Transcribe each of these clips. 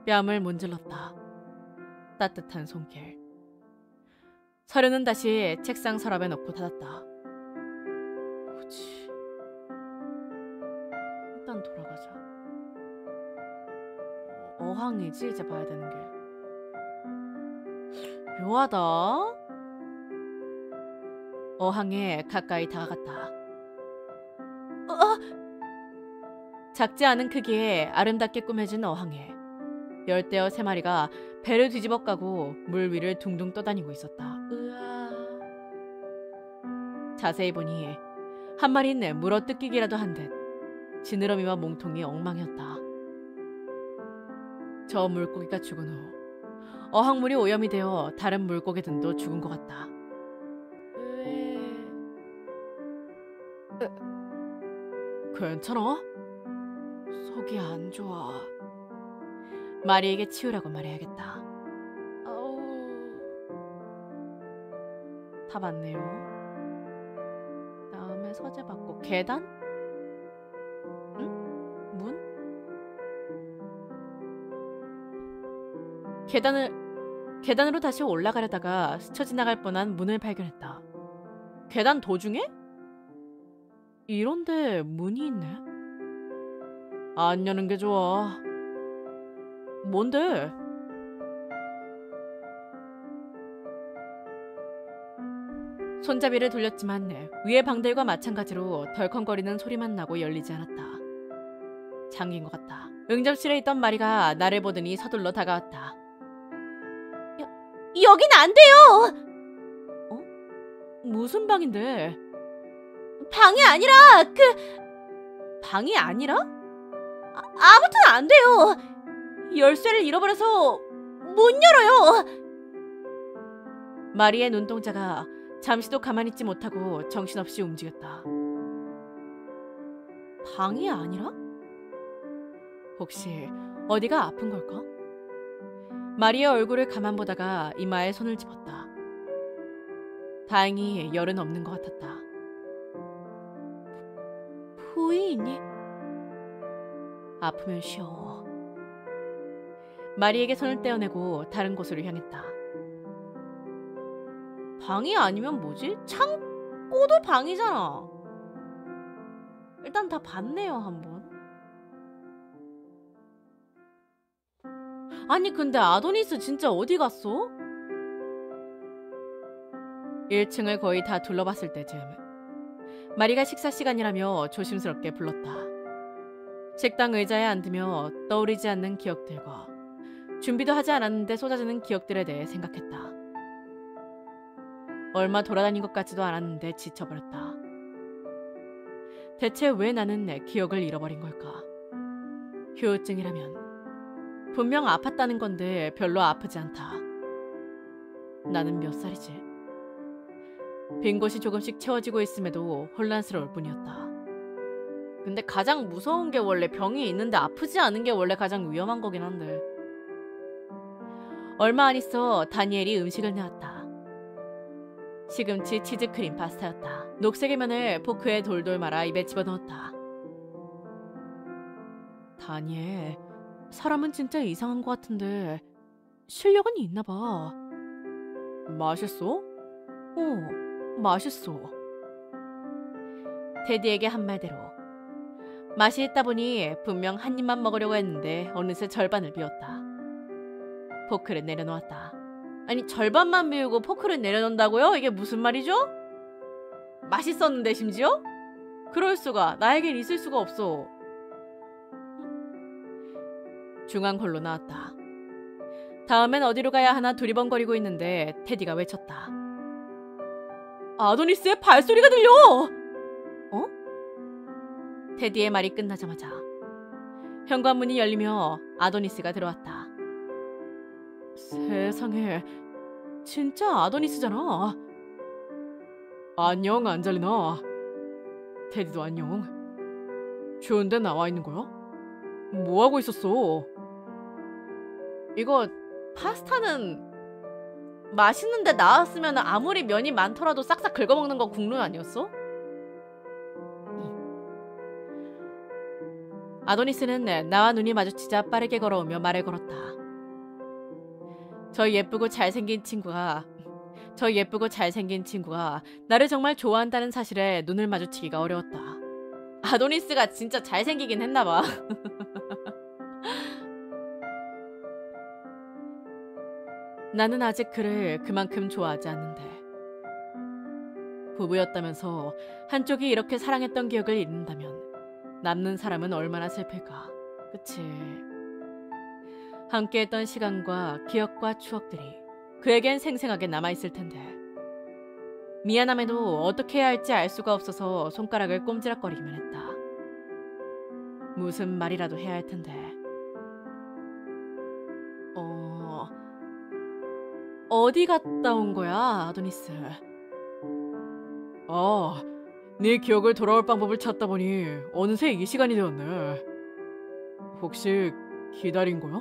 뺨을 문질렀다. 따뜻한 손길. 서류는 다시 책상 서랍에 넣고 닫았다. 뭐지? 일단 돌아가자. 어항이지 이제 봐야 되는 게. 묘하다. 어항에 가까이 다가갔다. 작지 않은 크기에 아름답게 꾸며진 어항에 열대어 3마리가 배를 뒤집어 까고 물 위를 둥둥 떠다니고 있었다. 으아. 자세히 보니 한 마리는 물어뜯기기라도 한 듯 지느러미와 몸통이 엉망이었다. 저 물고기가 죽은 후 어항물이 오염이 되어 다른 물고기들도 죽은 것 같다. 괜찮아? 속이 안 좋아. 마리에게 치우라고 말해야겠다. 아우. 다 맞네요. 다음에 서재 받고 계단? 응? 문? 계단으로 다시 올라가려다가 스쳐 지나갈 뻔한 문을 발견했다. 계단 도중에? 이런데 문이 있네? 안 여는 게 좋아. 뭔데? 손잡이를 돌렸지만 위의 방들과 마찬가지로 덜컹거리는 소리만 나고 열리지 않았다. 잠긴 것 같다. 응접실에 있던 마리가 나를 보더니 서둘러 다가왔다. 여긴 안 돼요! 무슨 방인데? 방이 아니라 방이 아니라? 아무튼 안 돼요! 열쇠를 잃어버려서 못 열어요! 마리의 눈동자가 잠시도 가만히 있지 못하고 정신없이 움직였다. 방이 아니라? 혹시 어디가 아픈 걸까? 마리의 얼굴을 가만 보다가 이마에 손을 집었다. 다행히 열은 없는 것 같았다. 부인이? 아프면 쉬어. 마리에게 손을 떼어내고 다른 곳으로 향했다. 방이 아니면 뭐지? 창고도 방이잖아. 일단 다 봤네요, 한번. 아니 근데 아도니스 진짜 어디 갔어? 1층을 거의 다 둘러봤을 때쯤 마리가 식사 시간이라며 조심스럽게 불렀다. 식당 의자에 앉으며 떠오르지 않는 기억들과 준비도 하지 않았는데 쏟아지는 기억들에 대해 생각했다. 얼마 돌아다닌 것 같지도 않았는데 지쳐버렸다. 대체 왜 나는 내 기억을 잃어버린 걸까? 휴우증이라면 분명 아팠다는 건데 별로 아프지 않다. 나는 몇 살이지? 빈 곳이 조금씩 채워지고 있음에도 혼란스러울 뿐이었다. 근데 가장 무서운 게 원래 병이 있는데 아프지 않은 게 원래 가장 위험한 거긴 한데. 얼마 안 있어 다니엘이 음식을 내왔다. 시금치 치즈크림 파스타였다. 녹색의 면을 포크에 돌돌 말아 입에 집어넣었다. 다니엘, 사람은 진짜 이상한 것 같은데 실력은 있나 봐. 맛있어? 맛있어. 테디에게 한 말대로 맛이 있다 보니 분명 한 입만 먹으려고 했는데 어느새 절반을 비웠다. 포크를 내려놓았다. 아니 절반만 비우고 포크를 내려놓는다고요? 이게 무슨 말이죠? 맛있었는데 심지어? 그럴 수가. 나에겐 있을 수가 없어. 중앙홀로 나왔다. 다음엔 어디로 가야 하나 두리번거리고 있는데 테디가 외쳤다. 아도니스의 발소리가 들려! 테디의 말이 끝나자마자 현관문이 열리며 아도니스가 들어왔다. 세상에, 진짜 아도니스잖아. 안녕 안젤리나. 테디도 안녕. 좋은데 나와 있는 거야? 뭐하고 있었어? 이거 파스타는 맛있는데 나왔으면 아무리 면이 많더라도 싹싹 긁어먹는 거 국룰 아니었어? 아도니스는 나와 눈이 마주치자 빠르게 걸어오며 말을 걸었다. 저 예쁘고 잘생긴 친구가 나를 정말 좋아한다는 사실에 눈을 마주치기가 어려웠다. 아도니스가 진짜 잘생기긴 했나봐. 나는 아직 그를 그만큼 좋아하지 않는데 부부였다면서 한쪽이 이렇게 사랑했던 기억을 잃는다면 남는 사람은 얼마나 슬플까. 그치? 함께했던 시간과 기억과 추억들이 그에겐 생생하게 남아있을 텐데 미안함에도 어떻게 해야 할지 알 수가 없어서 손가락을 꼼지락거리기만 했다. 무슨 말이라도 해야 할 텐데 어디 갔다 온 거야, 아도니스? 네 기억을 돌아올 방법을 찾다 보니 어느새 이 시간이 되었네. 혹시 기다린 거야?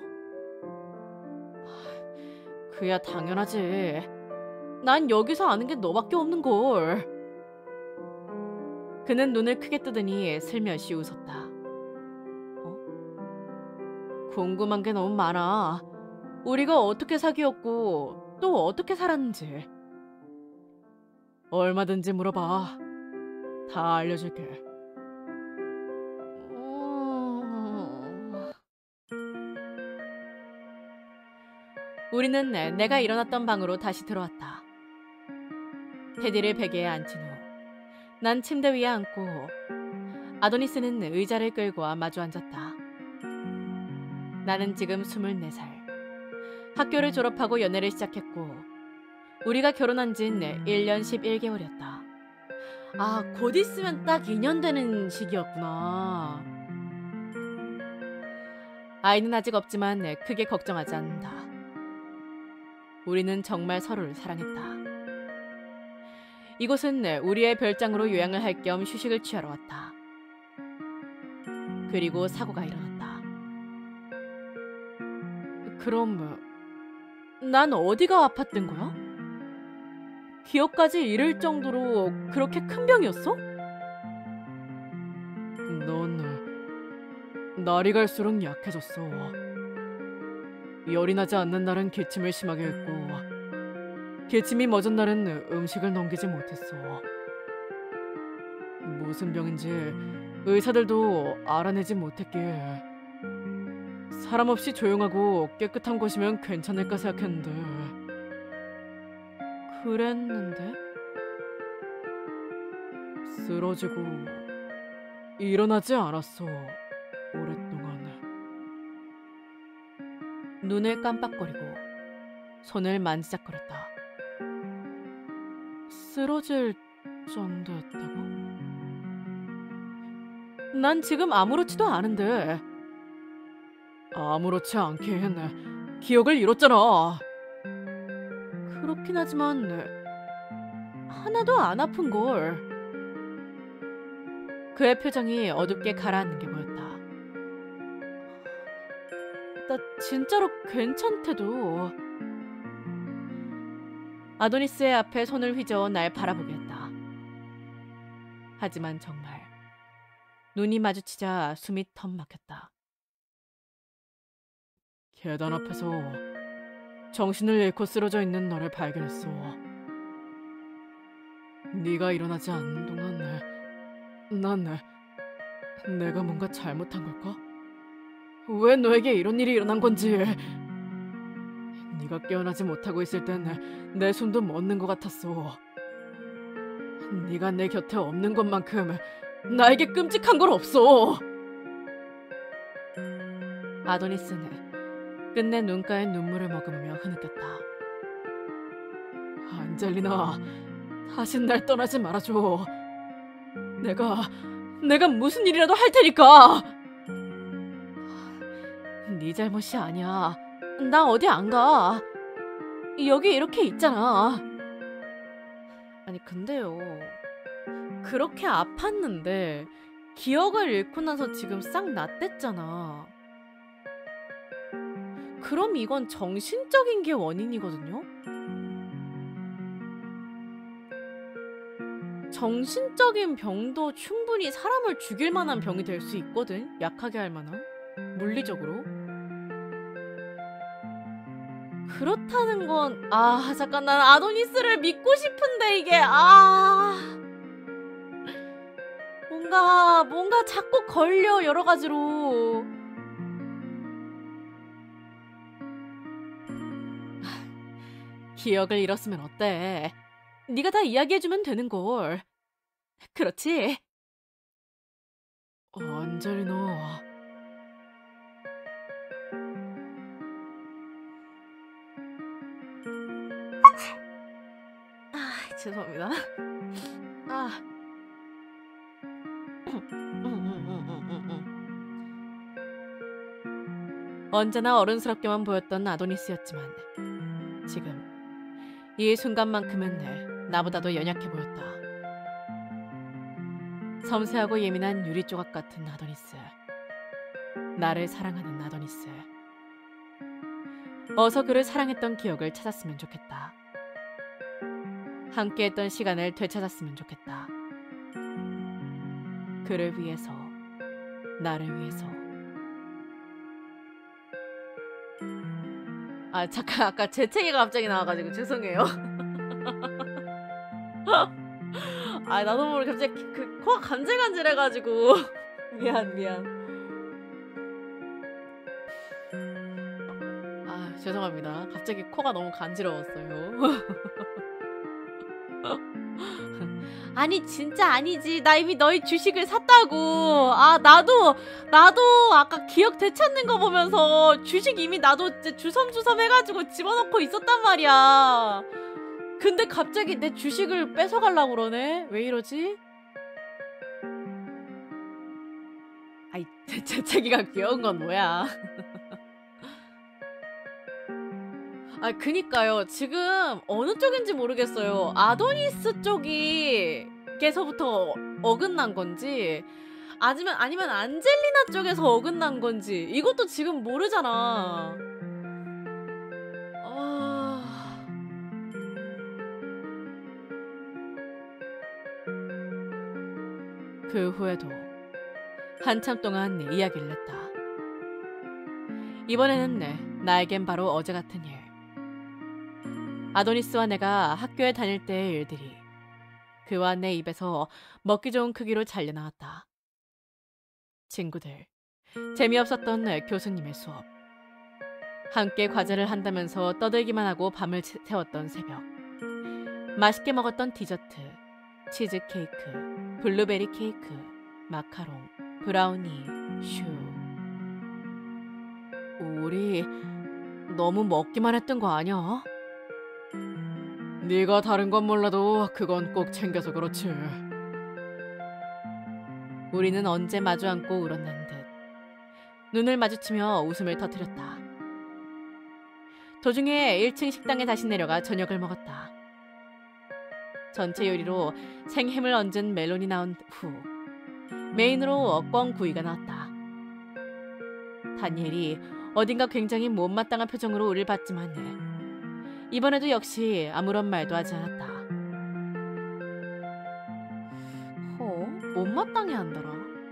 그야 당연하지. 난 여기서 아는 게 너밖에 없는걸. 그는 눈을 크게 뜨더니 슬며시 웃었다. 궁금한 게 너무 많아. 우리가 어떻게 사귀었고 또 어떻게 살았는지. 얼마든지 물어봐. 다 알려줄게. 우리는 내가 일어났던 방으로 다시 들어왔다. 테디를 베개에 앉힌 후 난 침대 위에 앉고 아도니스는 의자를 끌고 와 마주 앉았다. 나는 지금 24살. 학교를 졸업하고 연애를 시작했고 우리가 결혼한 지는 1년 11개월이었다. 곧 있으면 딱 2년 되는 시기였구나. 아이는 아직 없지만 크게 걱정하지 않는다. 우리는 정말 서로를 사랑했다. 이곳은 우리의 별장으로 요양을 할 겸 휴식을 취하러 왔다. 그리고 사고가 일어났다. 그럼 난 어디가 아팠던 거야? 기억까지 잃을 정도로 그렇게 큰 병이었어? 넌 날이 갈수록 약해졌어. 열이 나지 않는 날은 기침을 심하게 했고 기침이 멎은 날은 음식을 넘기지 못했어. 무슨 병인지 의사들도 알아내지 못했기에 사람 없이 조용하고 깨끗한 곳이면 괜찮을까 생각했는데 그랬는데? 쓰러지고 일어나지 않았어. 오랫동안. 눈을 깜빡거리고 손을 만지작거렸다. 쓰러질 정도였다고? 난 지금 아무렇지도 않은데. 아무렇지 않긴 기억을 잃었잖아. 그렇긴 하지만 하나도 안 아픈걸. 그의 표정이 어둡게 가라앉는 게 보였다. 나 진짜로 괜찮대도. 아도니스의 앞에 손을 휘저어 날 바라보게 했다. 하지만 정말 눈이 마주치자 숨이 턱 막혔다. 계단 앞에서 정신을 잃고 쓰러져 있는 너를 발견했어. 네가 일어나지 않는 동안 난 내가 뭔가 잘못한 걸까? 왜 너에게 이런 일이 일어난 건지. 네가 깨어나지 못하고 있을 땐 내 숨도 멎는 것 같았어. 네가 내 곁에 없는 것만큼 나에게 끔찍한 건 없어. 아도니스는 끝내 눈가에 눈물을 머금으며 흐느꼈다. 안젤리나, 다신 날 떠나지 말아줘. 내가 무슨 일이라도 할 테니까. 네 잘못이 아니야. 나 어디 안 가. 여기 이렇게 있잖아. 아니 근데요, 그렇게 아팠는데 기억을 잃고 나서 지금 싹 낫댔잖아. 그럼 이건 정신적인 게 원인이거든요? 정신적인 병도 충분히 사람을 죽일 만한 병이 될 수 있거든. 약하게 할 만한. 물리적으로. 그렇다는 건 잠깐 난 아도니스를 믿고 싶은데 이게 뭔가 자꾸 걸려 여러 가지로. 기억을 잃었으면 어때? 네가 다 이야기해주면 되는 걸. 그렇지? 안젤리나. 죄송합니다. 언제나 어른스럽게만 보였던 아도니스였지만 지금 이 순간만큼은 나보다도 연약해 보였다. 섬세하고 예민한 유리 조각 같은 아도니스. 나를 사랑하는 아도니스. 어서 그를 사랑했던 기억을 찾았으면 좋겠다. 함께했던 시간을 되찾았으면 좋겠다. 그를 위해서, 나를 위해서. 잠깐 아까 재채기가 갑자기 나와가지고 죄송해요. 나도 모르게 갑자기 코가 간질간질해가지고 미안. 죄송합니다. 갑자기 코가 너무 간지러웠어요. 아니 진짜 아니지. 나 이미 너희 주식을 샀다고. 나도 아까 기억 되찾는 거 보면서 주식 이미 나도 이제 주섬주섬 해가지고 집어넣고 있었단 말이야. 근데 갑자기 내 주식을 뺏어가려고 그러네. 왜 이러지? 재채기가 귀여운 건 뭐야. 그니까요. 지금 어느 쪽인지 모르겠어요. 아도니스 쪽에서부터 어긋난 건지 아니면 안젤리나 쪽에서 어긋난 건지 이것도 지금 모르잖아. 그 후에도 한참 동안 이야기를 했다. 이번에는 나에겐 바로 어제 같은 일. 아도니스와 내가 학교에 다닐 때의 일들이 그와 내 입에서 먹기 좋은 크기로 잘려나왔다. 친구들, 재미없었던 교수님의 수업, 함께 과제를 한다면서 떠들기만 하고 밤을 새웠던 새벽, 맛있게 먹었던 디저트, 치즈케이크, 블루베리 케이크, 마카롱, 브라우니, 슈. 우리 너무 먹기만 했던 거 아니야? 네가 다른 건 몰라도 그건 꼭 챙겨서 그렇지. 우리는 언제 마주 앉고 울었는 듯 눈을 마주치며 웃음을 터뜨렸다. 도중에 1층 식당에 다시 내려가 저녁을 먹었다. 전체 요리로 생햄을 얹은 멜론이 나온 후 메인으로 꿩구이가 나왔다. 다니엘이 어딘가 굉장히 못마땅한 표정으로 우릴 봤지만 이번에도 역시 아무런 말도 하지 않았다. 못마땅해 한더라.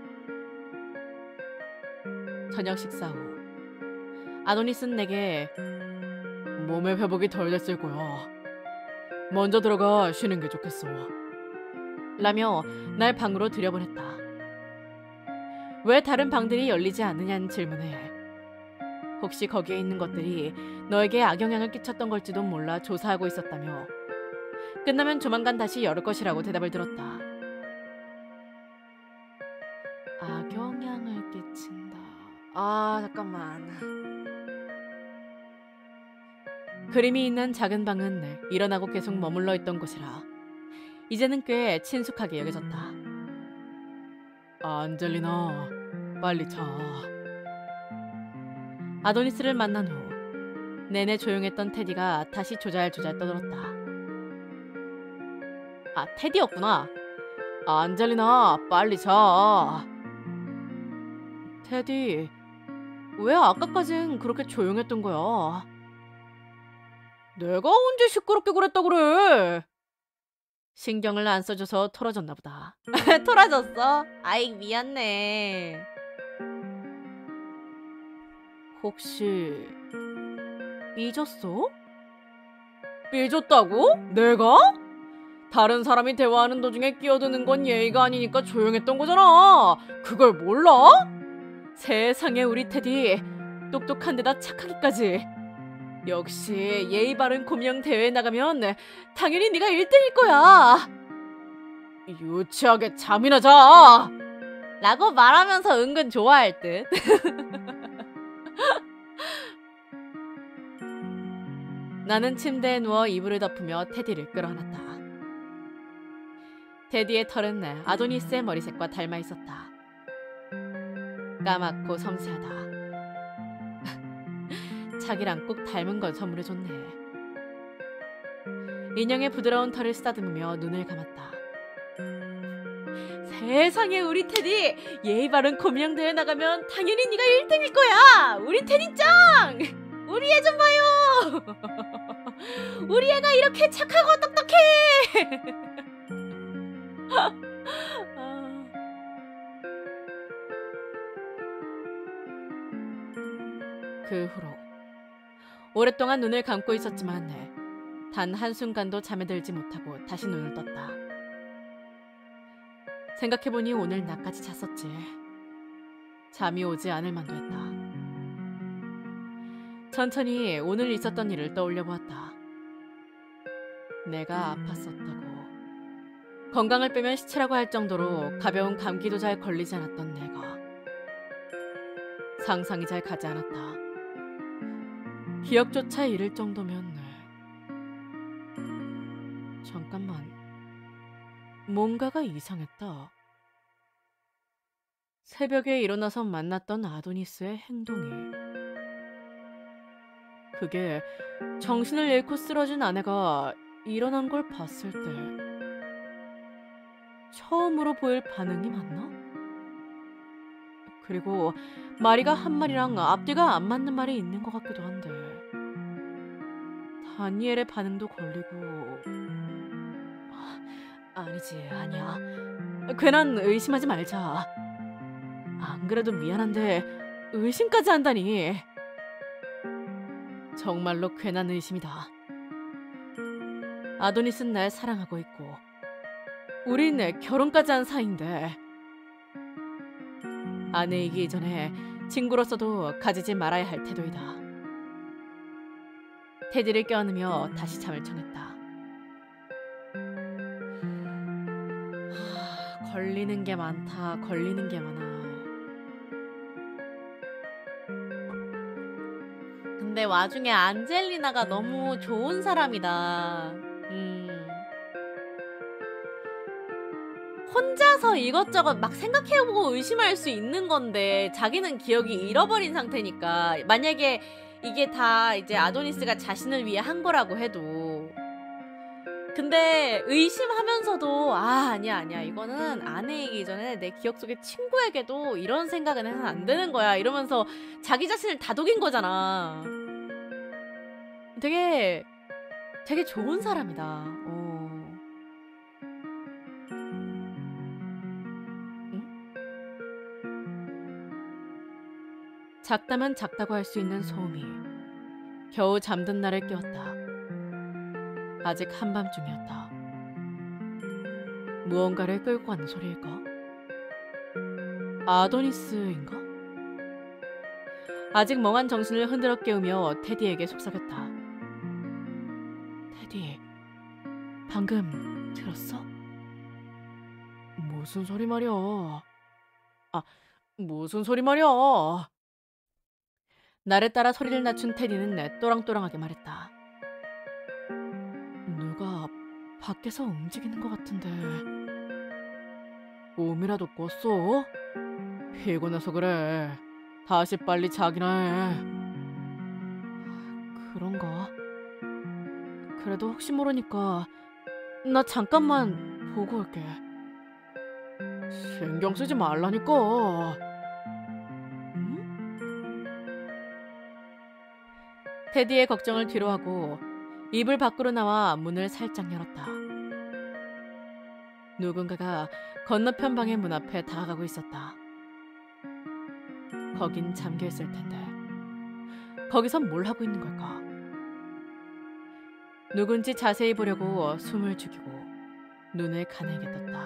저녁 식사 후 아도니스는 내게 몸의 회복이 덜 됐을 거야. 먼저 들어가 쉬는 게 좋겠어. 라며 날 방으로 들여보냈다. 왜 다른 방들이 열리지 않느냐는 질문에 혹시 거기에 있는 것들이 너에게 악영향을 끼쳤던 걸지도 몰라 조사하고 있었다며 끝나면 조만간 다시 열을 것이라고 대답을 들었다. 악영향을 끼친다. 잠깐만. 그림이 있는 작은 방은 일어나고 계속 머물러 있던 곳이라 이제는 꽤 친숙하게 여겨졌다. 안젤리나, 빨리 자. 아도니스를 만난 후 내내 조용했던 테디가 다시 조잘조잘 떠들었다. 테디였구나. 안젤리나, 빨리 자. 테디, 왜 아까까진 그렇게 조용했던 거야? 내가 언제 시끄럽게 그랬다 그래? 신경을 안 써줘서 토라졌나 보다. 토라졌어? 아이 미안해. 혹시 삐졌어? 삐졌다고? 내가? 다른 사람이 대화하는 도중에 끼어드는 건 예의가 아니니까 조용했던 거잖아. 그걸 몰라? 세상에 우리 테디 똑똑한 데다 착하기까지. 역시 예의 바른 고명 대회에 나가면 당연히 네가 1등일 거야. 유치하게 잠이나 자! 라고 말하면서 은근 좋아할 듯. 나는 침대에 누워 이불을 덮으며 테디를 끌어안았다. 테디의 털은 아도니스의 머리색과 닮아 있었다. 까맣고 섬세하다. 자기랑 꼭 닮은 걸 선물해줬네. 인형의 부드러운 털을 쓰다듬으며 눈을 감았다. 세상에 우리 테디 예의 바른 고명대회 나가면 당연히 네가 1등일 거야. 우리 테디 짱! 우리 애 좀 봐요. 우리 애가 이렇게 착하고 똑똑해. 그 후로 오랫동안 눈을 감고 있었지만 단 한순간도 잠에 들지 못하고 다시 눈을 떴다. 생각해보니 오늘 낮까지 잤었지. 잠이 오지 않을 만도 했다. 천천히 오늘 있었던 일을 떠올려 보았다. 내가 아팠었다고. 건강을 빼면 시체라고 할 정도로 가벼운 감기도 잘 걸리지 않았던 내가. 상상이 잘 가지 않았다. 기억조차 잃을 정도면. 잠깐만. 뭔가가 이상했다. 새벽에 일어나서 만났던 아도니스의 행동이. 그게 정신을 잃고 쓰러진 아내가 일어난 걸 봤을 때 처음으로 보일 반응이 맞나? 그리고 마리가 한 말이랑 앞뒤가 안 맞는 말이 있는 것 같기도 한데 다니엘의 반응도 걸리고. 아니지, 아니야. 괜한 의심하지 말자. 안 그래도 미안한데 의심까지 한다니. 정말로 괜한 의심이다. 아도니스는 날 사랑하고 있고 우린 결혼까지 한 사이인데 아내이기 이전에 친구로서도 가지지 말아야 할 태도이다. 테디를 껴안으며 다시 잠을 청했다. 걸리는 게 많다. 걸리는 게 많아. 근데 와중에 안젤리나가 너무 좋은 사람이다. 혼자서 이것저것 막 생각해보고 의심할 수 있는 건데 자기는 기억이 잃어버린 상태니까 만약에 이게 다 이제 아도니스가 자신을 위해 한 거라고 해도 근데 의심하면서도 아니야 이거는 아내이기 전에 내 기억 속에 친구에게도 이런 생각은 해서는 안 되는 거야 이러면서 자기 자신을 다독인 거잖아. 되게 좋은 사람이다. 작다면 작다고 할 수 있는 소음이 겨우 잠든 나를 깨웠다. 아직 한밤중이었다. 무언가를 끌고 가는 소리일까? 아도니스인가? 아직 멍한 정신을 흔들어 깨우며 테디에게 속삭였다. 테디, 방금 들었어? 무슨 소리 말이야? 무슨 소리 말이야? 나를 따라 소리를 낮춘 테디는 또랑또랑하게 말했다. 누가 밖에서 움직이는 것 같은데 몸이라도 꿨어? 피곤해서 그래. 다시 빨리 자기나 해. 그런가? 그래도 혹시 모르니까 나 잠깐만 보고 올게. 신경 쓰지 말라니까. 테디의 걱정을 뒤로하고 이불 밖으로 나와 문을 살짝 열었다. 누군가가 건너편 방의 문 앞에 다가가고 있었다. 거긴 잠겨있을 텐데 거기선 뭘 하고 있는 걸까? 누군지 자세히 보려고 숨을 죽이고 눈을 가늘게 떴다.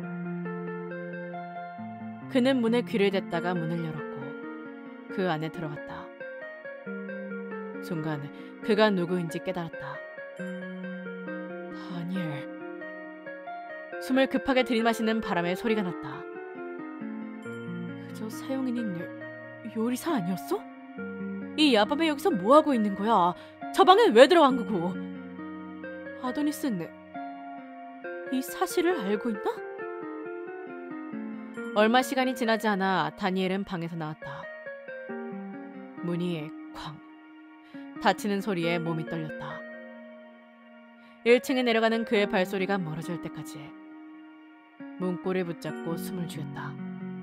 그는 문에 귀를 댔다가 문을 열었고 그 안에 들어갔다. 순간 그가 누구인지 깨달았다. 다니엘. 숨을 급하게 들이마시는 바람에 소리가 났다. 그저 사용인인 요리사 아니었어? 이 야밤에 여기서 뭐하고 있는 거야? 저 방에 왜 들어간 거고? 아도니스는 이 사실을 알고 있나? 얼마 시간이 지나지 않아 다니엘은 방에서 나왔다. 문이 쾅 닫히는 소리에 몸이 떨렸다. 1층에 내려가는 그의 발소리가 멀어질 때까지 문고리를 붙잡고 숨을 죽였다.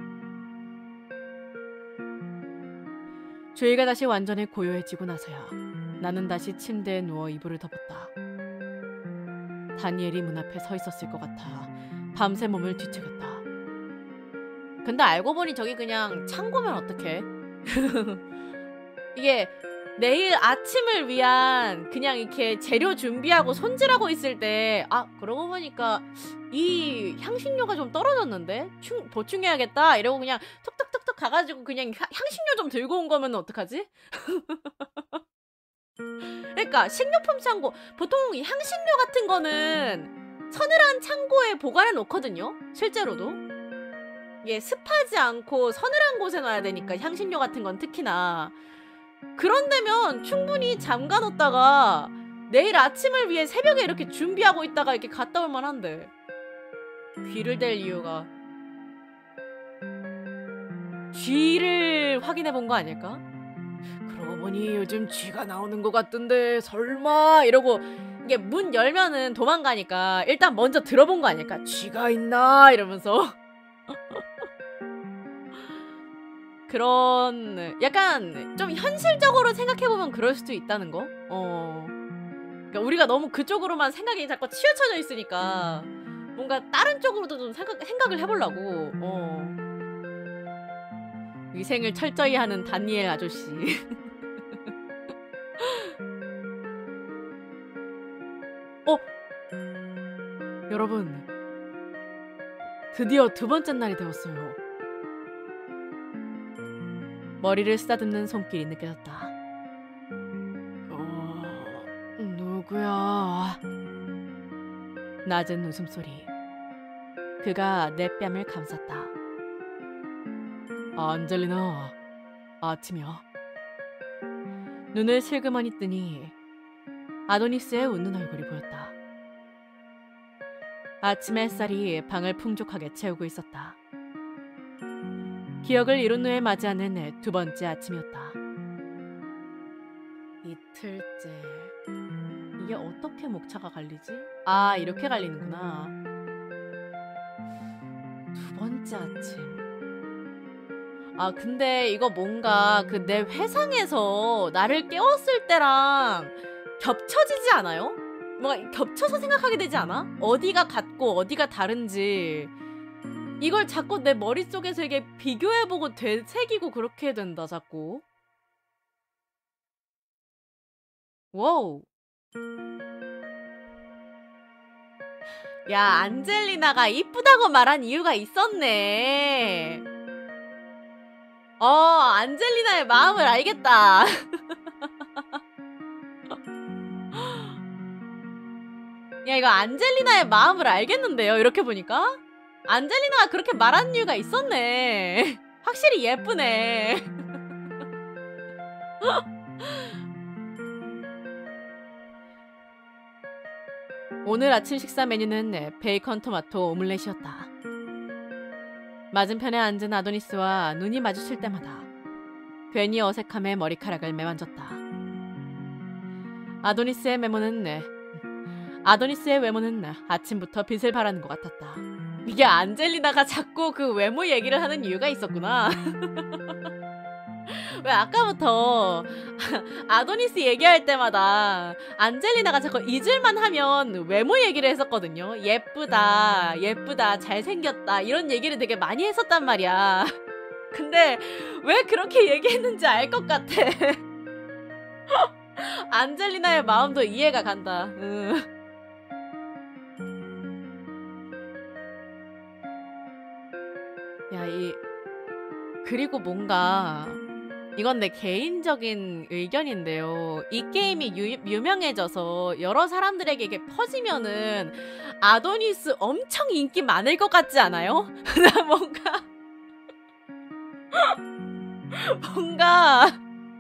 주위가 다시 완전히 고요해지고 나서야 나는 다시 침대에 누워 이불을 덮었다. 다니엘이 문 앞에 서 있었을 것 같아 밤새 몸을 뒤척였다. 근데 알고 보니 저기 그냥 창고면 어떡해? 이게 내일 아침을 위한 그냥 이렇게 재료 준비하고 손질하고 있을 때 그러고 보니까 이 향신료가 좀 떨어졌는데 보충해야겠다 이러고 그냥 톡톡톡톡 가가지고 그냥 향신료 좀 들고 온 거면 어떡하지? 그러니까 식료품 창고 보통 향신료 같은 거는 서늘한 창고에 보관해 놓거든요. 실제로도 이게 습하지 않고 서늘한 곳에 놔야 되니까 향신료 같은 건 특히나 그런 데면 충분히 잠가 놓다가 내일 아침을 위해 새벽에 이렇게 준비하고 있다가 이렇게 갔다 올 만한데 귀를 댈 이유가 쥐를 확인해 본 거 아닐까? 그러고 보니 요즘 쥐가 나오는 것 같던데 설마 이러고 이게 문 열면은 도망가니까 일단 먼저 들어본 거 아닐까? 쥐가 있나? 이러면서 그런 약간 좀 현실적으로 생각해보면 그럴 수도 있다는 거? 그러니까 우리가 너무 그쪽으로만 생각이 자꾸 치우쳐져 있으니까 뭔가 다른 쪽으로도 좀 생각을 해보려고 위생을 철저히 하는 다니엘 아저씨. 여러분 드디어 두 번째 날이 되었어요. 머리를 쓰다듬는 손길이 느껴졌다. 누구야? 낮은 웃음소리. 그가 내 뺨을 감쌌다. 안젤리나, 아침이야. 눈을 슬그머니 뜨니 아도니스의 웃는 얼굴이 보였다. 아침 햇살이 방을 풍족하게 채우고 있었다. 기억을 이룬 후에 맞이하는 두 번째 아침이었다. 이틀째. 이게 어떻게 목차가 갈리지? 이렇게 갈리는구나. 두 번째 아침. 근데 이거 뭔가 그 내 회상에서 나를 깨웠을 때랑 겹쳐지지 않아요? 뭔가 겹쳐서 생각하게 되지 않아? 어디가 같고 어디가 다른지 이걸 자꾸 내 머릿속에서 이게 비교해보고 되새기고 그렇게 된다 자꾸. 와우. 야, 안젤리나가 이쁘다고 말한 이유가 있었네. 안젤리나의 마음을 알겠다. 야, 이거 안젤리나의 마음을 알겠는데요, 이렇게 보니까? 안젤리나가 그렇게 말한 이유가 있었네. 확실히 예쁘네. 오늘 아침 식사 메뉴는 베이컨 토마토 오믈렛이었다. 맞은편에 앉은 아도니스와 눈이 마주칠 때마다 괜히 어색함에 머리카락을 매만졌다. 아도니스의 외모는 아침부터 빛을 발하는 것 같았다. 이게 안젤리나가 자꾸 그 외모 얘기를 하는 이유가 있었구나. 왜 아까부터 아도니스 얘기할 때마다 안젤리나가 자꾸 잊을만 하면 외모 얘기를 했었거든요. 예쁘다, 예쁘다, 잘생겼다 이런 얘기를 되게 많이 했었단 말이야. 근데 왜 그렇게 얘기했는지 알 것 같아. 안젤리나의 마음도 이해가 간다. 야, 그리고 뭔가 이건 내 개인적인 의견인데요. 이 게임이 유명해져서 여러 사람들에게 이게 퍼지면은 아도니스 엄청 인기 많을 것 같지 않아요? 나 뭔가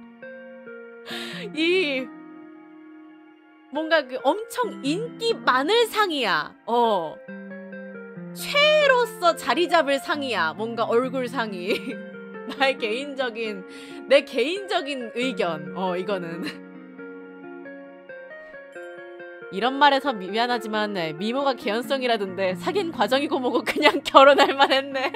뭔가 그 엄청 인기 많을 상이야. 최애로서 자리 잡을 상이야. 뭔가 얼굴 상이. 내 개인적인 의견. 이거는. 이런 말해서 미안하지만 미모가 개연성이라던데 사귄 과정이고 뭐고 그냥 결혼할 만했네.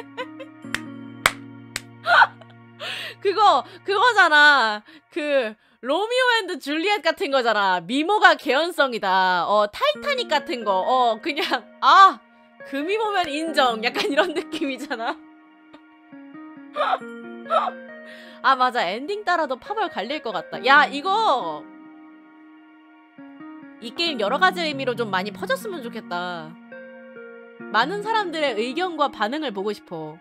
그거잖아. 그 로미오 앤드 줄리엣 같은 거잖아. 미모가 개연성이다. 타이타닉 같은 거. 그냥 그 미모면 인정. 약간 이런 느낌이잖아. 맞아. 엔딩 따라도 파벌 갈릴 것 같다. 야, 이 게임 여러 가지 의미로 좀 많이 퍼졌으면 좋겠다. 많은 사람들의 의견과 반응을 보고 싶어.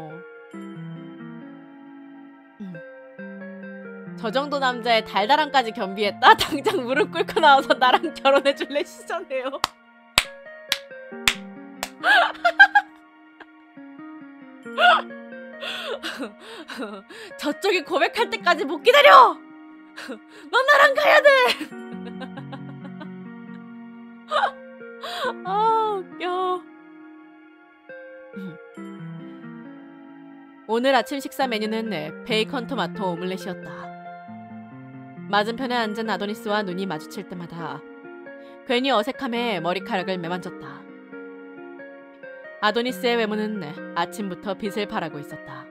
저 정도 남자의 달달함까지 겸비했다? 당장 무릎 꿇고 나와서 나랑 결혼해줄래 시전해요. 저쪽이 고백할 때까지 못 기다려! 넌 나랑 가야 돼! 웃겨. 오늘 아침 식사 메뉴는 베이컨 토마토 오믈렛이었다. 맞은편에 앉은 아도니스와 눈이 마주칠 때마다 괜히 어색함에 머리카락을 매만졌다. 아도니스의 외모는 아침부터 빛을 발하고 있었다.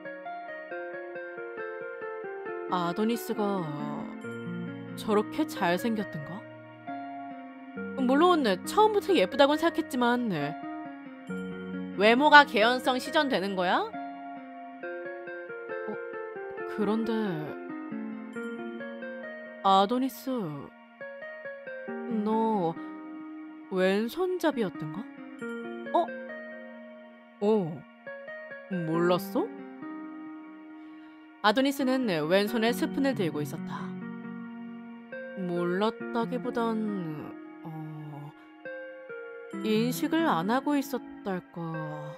아도니스가 저렇게 잘생겼던가? 물론 처음부터 예쁘다고는 생각했지만 외모가 개연성 시전되는 거야? 그런데 아도니스, 너 왼손잡이였던가? 몰랐어? 아도니스는 왼손에 스푼을 들고 있었다. 몰랐다기보단 인식을 안 하고 있었달까.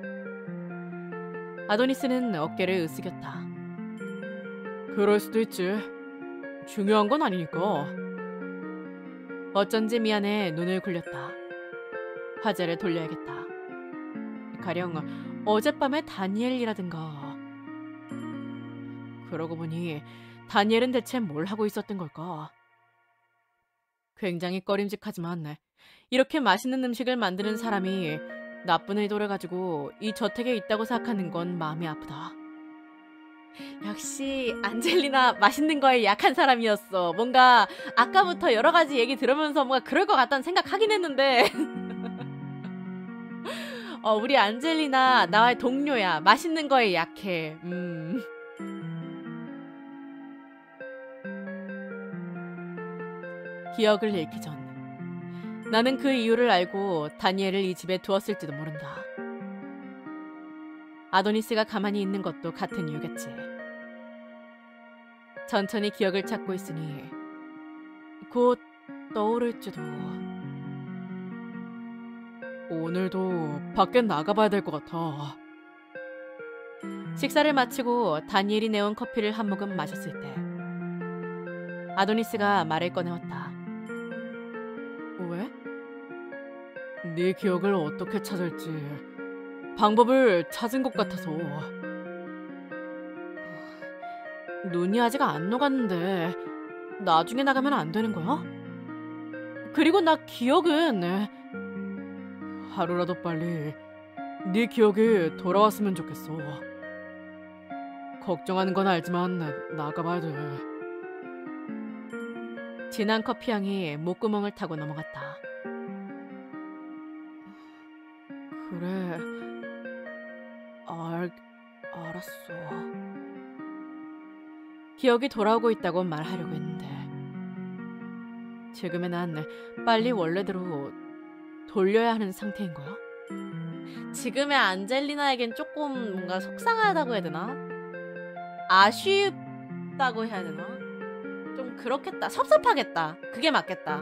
아도니스는 어깨를 으쓱였다. 그럴 수도 있지. 중요한 건 아니니까. 어쩐지 미안해 눈을 굴렸다. 화제를 돌려야겠다. 가령 어젯밤에 다니엘이라든가. 그러고 보니 다니엘은 대체 뭘 하고 있었던 걸까? 굉장히 꺼림직하지만 이렇게 맛있는 음식을 만드는 사람이 나쁜 의도를 가지고 이 저택에 있다고 생각하는 건 마음이 아프다. 역시 안젤리나 맛있는 거에 약한 사람이었어. 뭔가 아까부터 여러 가지 얘기 들으면서 뭔가 그럴 것 같다는 생각하긴 했는데 우리 안젤리나 나와의 동료야. 맛있는 거에 약해. 기억을 잃기 전 나는 그 이유를 알고 다니엘을 이 집에 두었을지도 모른다. 아도니스가 가만히 있는 것도 같은 이유겠지. 천천히 기억을 찾고 있으니 곧 떠오를지도. 오늘도 밖에 나가봐야 될 것 같아. 식사를 마치고 다니엘이 내온 커피를 한 모금 마셨을 때 아도니스가 말을 꺼내왔다. 왜? 네 기억을 어떻게 찾을지 방법을 찾은 것 같아서. 눈이 아직 안 녹았는데 나중에 나가면 안 되는 거야? 그리고 나 기억은 하루라도 빨리 네 기억이 돌아왔으면 좋겠어. 걱정하는 건 알지만 나가봐야 돼. 진한 커피향이 목구멍을 타고 넘어갔다. 그래, 알았어. 기억이 돌아오고 있다고 말하려고 했는데 지금의 난 빨리 원래대로 돌려야 하는 상태인 거야? 지금의 안젤리나에겐 조금 뭔가 속상하다고 해야 되나? 아쉽다고 해야 되나? 좀 그렇겠다. 섭섭하겠다. 그게 맞겠다.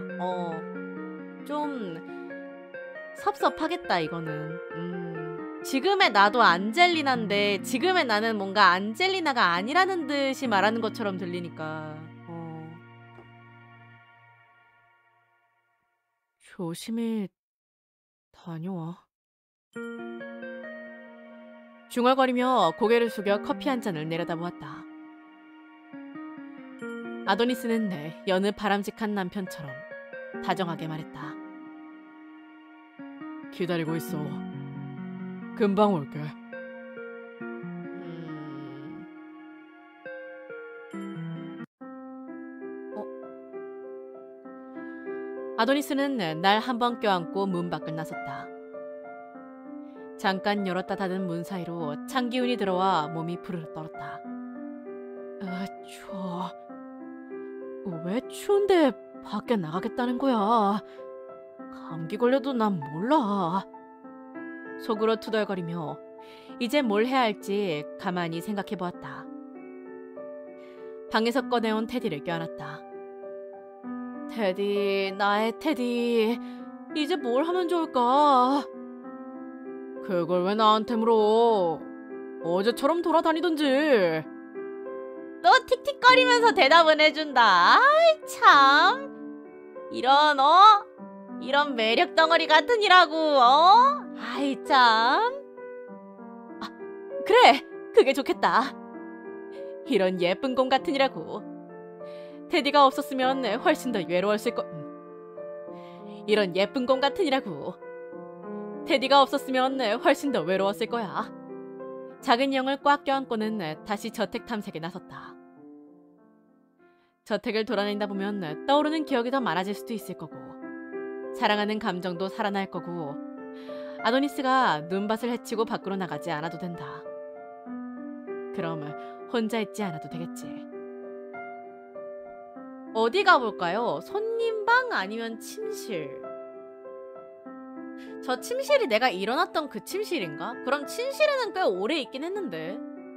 좀 섭섭하겠다 이거는. 지금의 나도 안젤리나인데 지금의 나는 뭔가 안젤리나가 아니라는 듯이 말하는 것처럼 들리니까 조심히 다녀와. 중얼거리며 고개를 숙여 커피 한 잔을 내려다보았다. 아도니스는 여느 바람직한 남편처럼 다정하게 말했다. 기다리고 있어. 금방 올게. 아도니스는 날 한 번 껴안고 문 밖을 나섰다. 잠깐 열었다 닫은 문 사이로 찬 기운이 들어와 몸이 부르르 떨었다. 추워. 왜 추운데 밖에 나가겠다는 거야? 감기 걸려도 난 몰라. 속으로 투덜거리며 이제 뭘 해야 할지 가만히 생각해보았다. 방에서 꺼내온 테디를 껴안았다. 테디, 나의 테디, 이제 뭘 하면 좋을까? 그걸 왜 나한테 물어? 어제처럼 돌아다니던지. 또 틱틱거리면서 대답은 해준다. 아이 참. 이런 매력 덩어리 같으니라고. 아이 참. 그래, 그게 좋겠다. 이런 예쁜 공 같으니라고. 테디가 없었으면 훨씬 더 외로웠을 거. 이런 예쁜 공 같으니라고. 테디가 없었으면 훨씬 더 외로웠을 거야. 작은 영을 꽉 껴안고는 다시 저택 탐색에 나섰다. 저택을 돌아다니다 보면 떠오르는 기억이 더 많아질 수도 있을 거고 사랑하는 감정도 살아날 거고 아도니스가 눈밭을 헤치고 밖으로 나가지 않아도 된다. 그럼 혼자 있지 않아도 되겠지. 어디 가볼까요? 손님방 아니면 침실? 저 침실이 내가 일어났던 그 침실인가? 그럼 침실에는 꽤 오래 있긴 했는데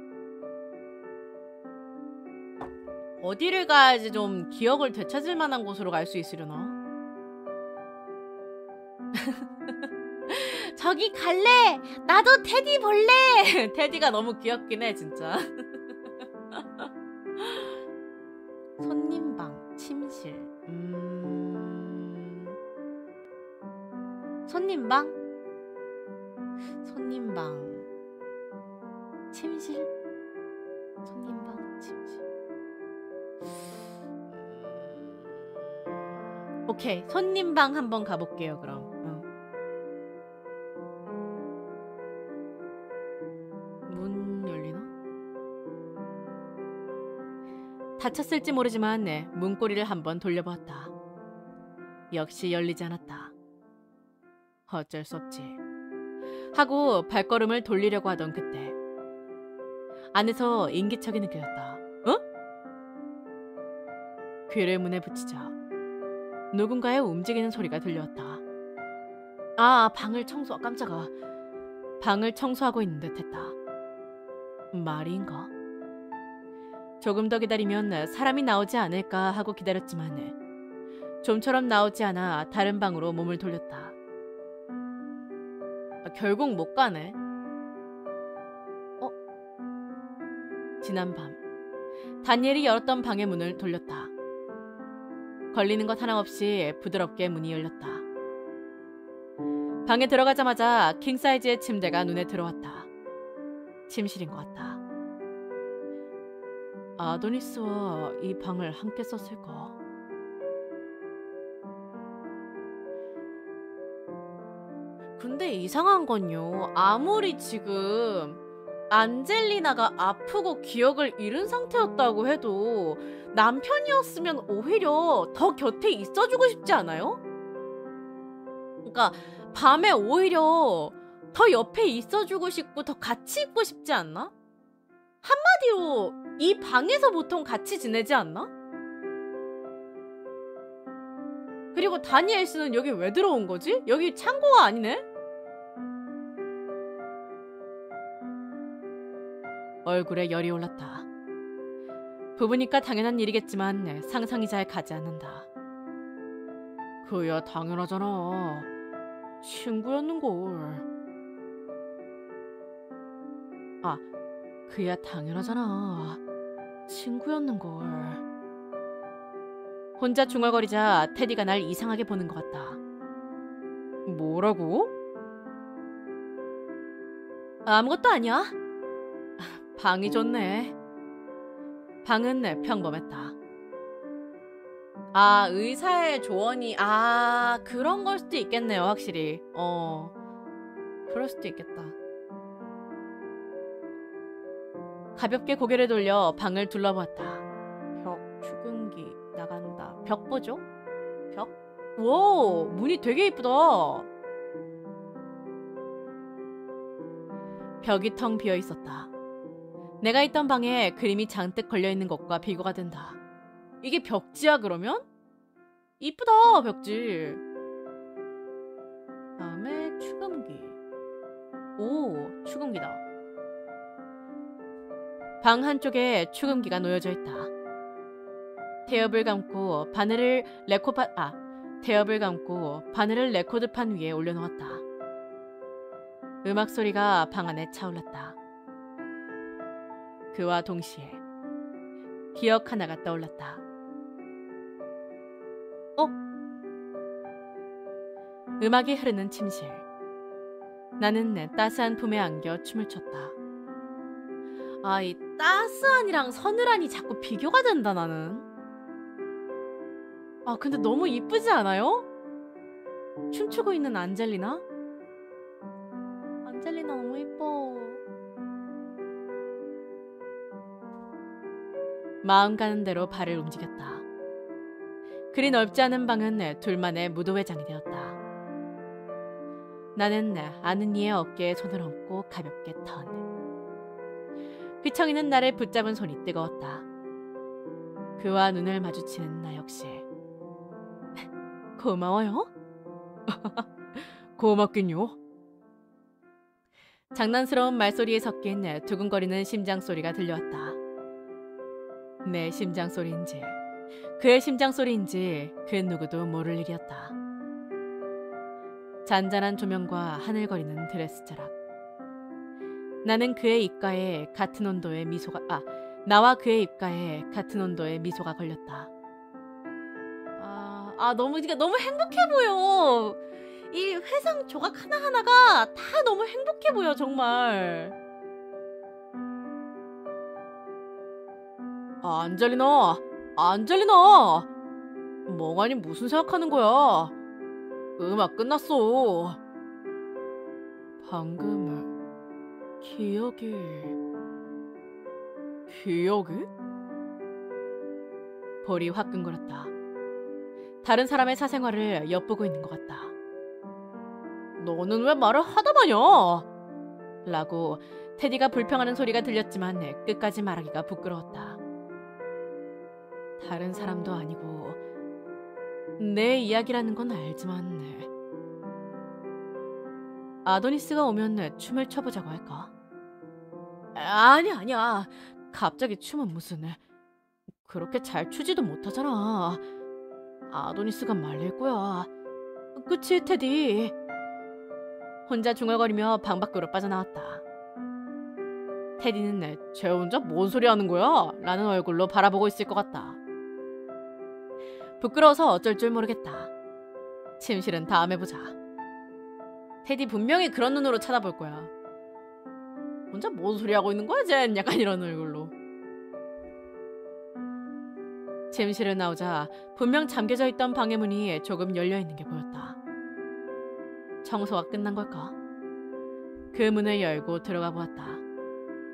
어디를 가야지 좀 기억을 되찾을 만한 곳으로 갈 수 있으려나? 저기 갈래! 나도 테디 볼래! 테디가 너무 귀엽긴 해 진짜. 손님방, 침실. 손님방? 손님방. 침실? 손님방, 침실. 오케이, 손님방 한번 가볼게요 그럼. 문 열리나? 닫혔을지 모르지만 문고리를 한번 돌려보았다. 역시 열리지 않았다. 어쩔 수 없지 하고 발걸음을 돌리려고 하던 그때 안에서 인기척이 느껴졌다. 귀를 문에 붙이자 누군가의 움직이는 소리가 들려왔다. 방을 깜짝아. 방을 청소하고 있는 듯했다. 말인가? 조금 더 기다리면 사람이 나오지 않을까 하고 기다렸지만 좀처럼 나오지 않아 다른 방으로 몸을 돌렸다. 결국 못 가네. 지난 밤 다니엘이 열었던 방의 문을 돌렸다. 걸리는 것 하나 없이 부드럽게 문이 열렸다. 방에 들어가자마자 킹사이즈의 침대가 눈에 들어왔다. 침실인 것 같다. 아도니스와 이 방을 함께 썼을까? 근데 이상한 건요. 아무리 지금 안젤리나가 아프고 기억을 잃은 상태였다고 해도 남편이었으면 오히려 더 곁에 있어주고 싶지 않아요? 그러니까 밤에 오히려 더 옆에 있어주고 싶고 더 같이 있고 싶지 않나? 한마디로 이 방에서 보통 같이 지내지 않나? 그리고 다니엘 씨는 여기 왜 들어온 거지? 여기 창고가 아니네? 얼굴에 열이 올랐다. 부부니까 당연한 일이겠지만 상상이 잘 가지 않는다. 그야 당연하잖아. 친구였는걸. 아, 그야 당연하잖아. 친구였는걸. 혼자 중얼거리자 테디가 날 이상하게 보는 것 같다. 뭐라고? 아무것도 아니야. 방이 좋네. 방은 평범했다. 아, 의사의 조언이 그런 걸 수도 있겠네요, 확실히. 그럴 수도 있겠다. 가볍게 고개를 돌려 방을 둘러보았다. 벽, 축음기, 나간다. 벽 보죠? 벽? 오, 문이 되게 이쁘다. 벽이 텅 비어 있었다. 내가 있던 방에 그림이 잔뜩 걸려있는 것과 비교가 된다. 이게 벽지야 그러면? 이쁘다 벽지. 다음에 축음기. 오, 축음기다. 방 한쪽에 축음기가 놓여져 있다. 태엽을 감고 바늘을 레코드판 위에 올려놓았다. 음악 소리가 방 안에 차올랐다. 그와 동시에 기억 하나가 떠올랐다. 음악이 흐르는 침실. 나는 따스한 품에 안겨 춤을 췄다. 이 따스한이랑 서늘한이 자꾸 비교가 된다 나는. 근데 너무 이쁘지 않아요? 춤추고 있는 안젤리나? 안젤리나 너무 이뻐. 마음 가는 대로 발을 움직였다. 그리 넓지 않은 방은 둘만의 무도회장이 되었다. 나는 아는 이의 어깨에 손을 얹고 가볍게 턴. 휘청이는 나를 붙잡은 손이 뜨거웠다. 그와 눈을 마주치는 나 역시. 고마워요? 고맙긴요. 장난스러운 말소리에 섞인 두근거리는 심장소리가 들려왔다. 내 심장소리인지 그의 심장소리인지 그 누구도 모를 일이었다. 잔잔한 조명과 하늘거리는 드레스 자락. 나는 그의 입가에 같은 온도의 미소가 나와 그의 입가에 같은 온도의 미소가 걸렸다. 너무 행복해 보여. 이 회상 조각 하나하나가 다 너무 행복해 보여 정말. 안젤리나, 멍하니 무슨 생각하는 거야? 음악 끝났어. 방금 기억이? 볼이 화끈거렸다. 다른 사람의 사생활을 엿보고 있는 것 같다. 너는 왜 말을 하다 마냐? 라고 테디가 불평하는 소리가 들렸지만 끝까지 말하기가 부끄러웠다. 다른 사람도 아니고 내 이야기라는 건 알지만 아도니스가 오면 춤을 춰보자고 할까? 아니야. 갑자기 춤은 무슨. 그렇게 잘 추지도 못하잖아. 아도니스가 말릴 거야. 그치, 테디? 혼자 중얼거리며 방 밖으로 빠져나왔다. 테디는 쟤 혼자 뭔 소리 하는 거야? 라는 얼굴로 바라보고 있을 것 같다. 부끄러워서 어쩔 줄 모르겠다. 침실은 다음에 보자. 테디 분명히 그런 눈으로 쳐다볼 거야. 혼자 뭔 소리 하고 있는 거야, 쟤? 약간 이런 얼굴로. 침실을 나오자 분명 잠겨져 있던 방의 문이 조금 열려있는 게 보였다. 청소가 끝난 걸까? 그 문을 열고 들어가 보았다.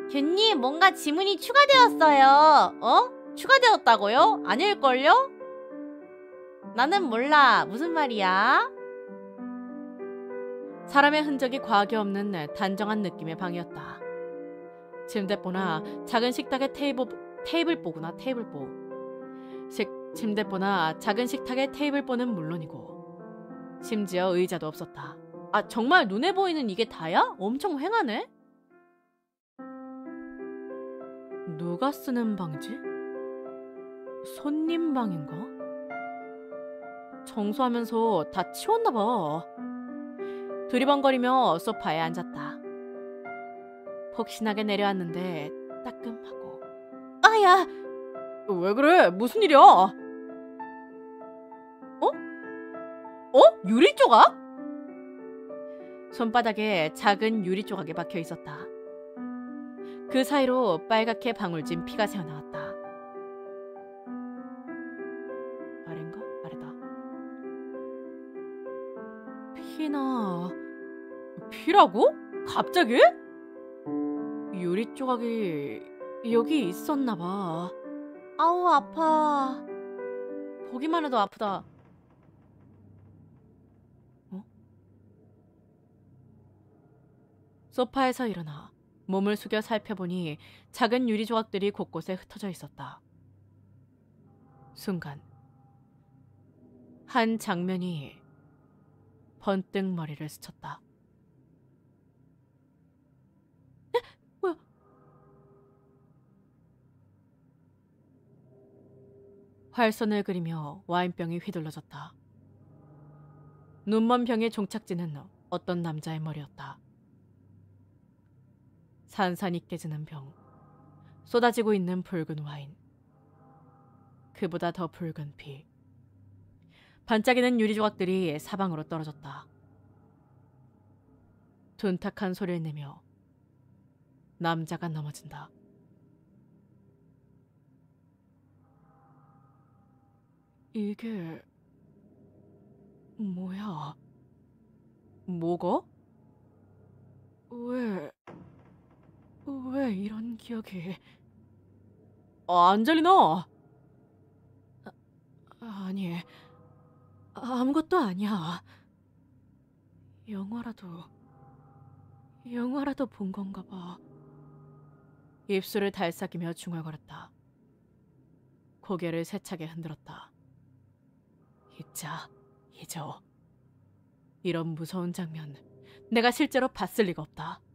겐님, 뭔가 지문이 추가되었어요. 어? 추가되었다고요? 아닐걸요? 나는 몰라. 무슨 말이야? 사람의 흔적이 과하게 없는 단정한 느낌의 방이었다. 침대보나 작은 식탁의 테이블보구나, 테이블보. 침대보나 작은 식탁의 테이블보는 물론이고 심지어 의자도 없었다. 아, 정말 눈에 보이는 이게 다야? 엄청 휑하네? 누가 쓰는 방이지? 손님 방인가? 청소하면서 다 치웠나봐. 두리번거리며 소파에 앉았다. 폭신하게 내려왔는데 따끔하고. 아야! 왜 그래? 무슨 일이야? 어? 유리 조각? 손바닥에 작은 유리 조각이 박혀 있었다. 그 사이로 빨갛게 방울진 피가 새어나왔다. 아래인가? 아래다. 피라고? 갑자기? 유리 조각이 여기 있었나봐. 아우, 아파. 보기만 해도 아프다. 어? 소파에서 일어나 몸을 숙여 살펴보니 작은 유리 조각들이 곳곳에 흩어져 있었다. 순간 한 장면이 번뜩 머리를 스쳤다. 에? 뭐야? 활선을 그리며 와인병이 휘둘러졌다. 눈먼 병의 종착지는 어떤 남자의 머리였다. 산산이 깨지는 병, 쏟아지고 있는 붉은 와인, 그보다 더 붉은 피, 반짝이는 유리 조각들이 사방으로 떨어졌다. 둔탁한 소리를 내며 남자가 넘어진다. 이게 뭐야? 뭐가? 왜 이런 기억이... 안젤리나! 아니, 아무것도 아니야. 영화라도 본 건가 봐. 입술을 달싹이며 중얼거렸다. 고개를 세차게 흔들었다. 잊어. 이런 무서운 장면 내가 실제로 봤을 리가 없다.